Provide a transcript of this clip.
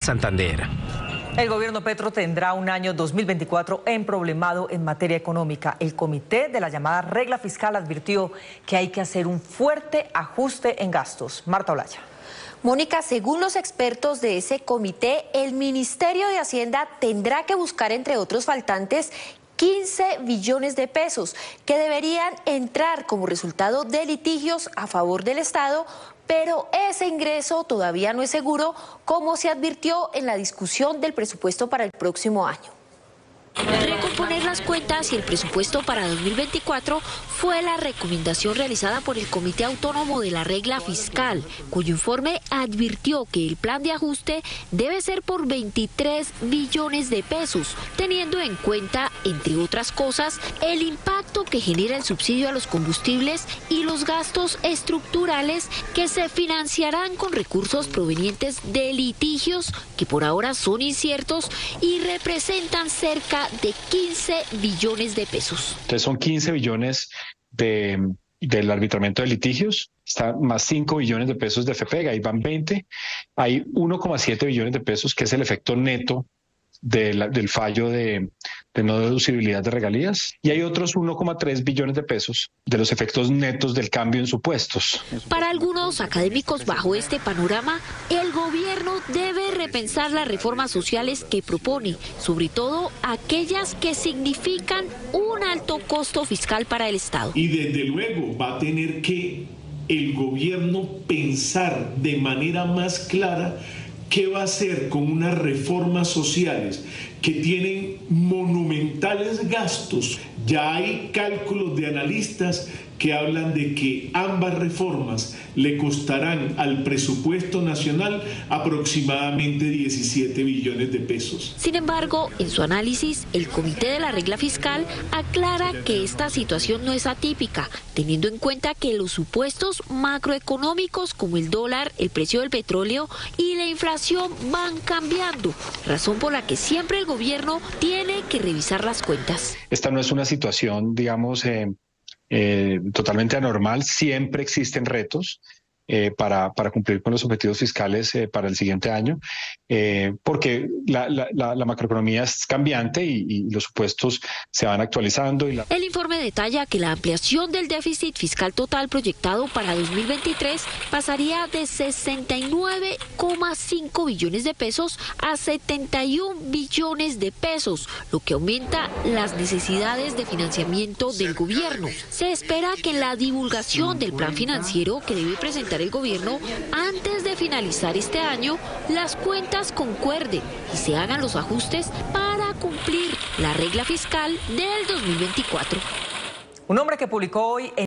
Santander. El gobierno Petro tendrá un año 2024 emproblemado en materia económica. El comité de la llamada regla fiscal advirtió que hay que hacer un fuerte ajuste en gastos. Marta Olaya. Mónica, según los expertos de ese comité, el Ministerio de Hacienda tendrá que buscar, entre otros faltantes, 15 billones de pesos que deberían entrar como resultado de litigios a favor del Estado, pero ese ingreso todavía no es seguro, como se advirtió en la discusión del presupuesto para el próximo año. Recomponer las cuentas y el presupuesto para 2024 fue la recomendación realizada por el Comité Autónomo de la Regla Fiscal, cuyo informe advirtió que el plan de ajuste debe ser por 23 billones de pesos, teniendo en cuenta, entre otras cosas, el impacto que genera el subsidio a los combustibles y los gastos estructurales que se financiarán con recursos provenientes de litigios que por ahora son inciertos y representan cerca de 15 billones de pesos. Entonces son 15 billones del arbitramiento de litigios, está más 5 billones de pesos de FEPEG, ahí van 20, hay 1,7 billones de pesos que es el efecto neto del fallo de no deducibilidad de regalías, y hay otros 1,3 billones de pesos de los efectos netos del cambio en supuestos. Para algunos académicos, bajo este panorama, el gobierno debe repensar las reformas sociales que propone, sobre todo aquellas que significan un alto costo fiscal para el Estado. Y desde luego va a tener que el gobierno pensar de manera más clara qué va a hacer con unas reformas sociales que tienen monumentales gastos. Ya hay cálculos de analistas que hablan de que ambas reformas le costarán al presupuesto nacional aproximadamente 17 billones de pesos. Sin embargo, en su análisis, el Comité de la Regla Fiscal aclara que esta situación no es atípica, teniendo en cuenta que los supuestos macroeconómicos como el dólar, el precio del petróleo y la inflación van cambiando, razón por la que siempre el gobierno tiene que revisar las cuentas. Esta no es una situación, digamos, totalmente anormal. Siempre existen retos para cumplir con los objetivos fiscales para el siguiente año, porque la macroeconomía es cambiante y los supuestos se van actualizando. El informe detalla que la ampliación del déficit fiscal total proyectado para 2023 pasaría de 69,5 billones de pesos a 71 billones de pesos, lo que aumenta las necesidades de financiamiento del gobierno. Se espera que en la divulgación del plan financiero que debe presentar el gobierno antes de finalizar este año, las cuentas concuerden y se hagan los ajustes para cumplir la regla fiscal del 2024. Un hombre que publicó hoy en